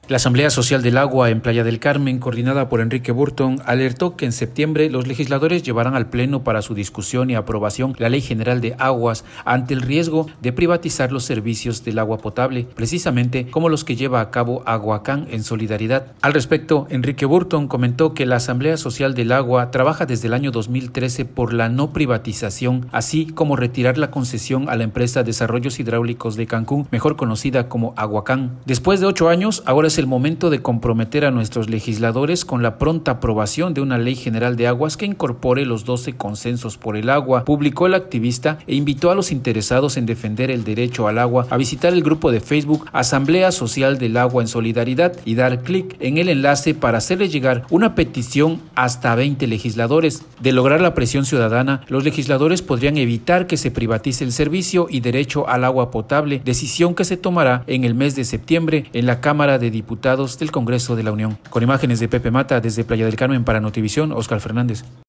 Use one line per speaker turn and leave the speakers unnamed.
La Asamblea Social del Agua en Playa del Carmen, coordinada por Enrique Burton, alertó que en septiembre los legisladores llevarán al Pleno para su discusión y aprobación la Ley General de Aguas ante el riesgo de privatizar los servicios del agua potable, precisamente como los que lleva a cabo Aguacán en Solidaridad. Al respecto, Enrique Burton comentó que la Asamblea Social del Agua trabaja desde el año 2013 por la no privatización, así como retirar la concesión a la empresa Desarrollos Hidráulicos de Cancún, mejor conocida como Aguacán. Después de 8 años, ahora es el momento de comprometer a nuestros legisladores con la pronta aprobación de una ley general de aguas que incorpore los 12 consensos por el agua, publicó el activista e invitó a los interesados en defender el derecho al agua a visitar el grupo de Facebook Asamblea Social del Agua en Solidaridad y dar clic en el enlace para hacerle llegar una petición hasta 20 legisladores. De lograr la presión ciudadana, los legisladores podrían evitar que se privatice el servicio y derecho al agua potable, decisión que se tomará en el mes de septiembre en la Cámara de Diputados del Congreso de la Unión. Con imágenes de Pepe Mata desde Playa del Carmen para Notivisión, Óscar Fernández.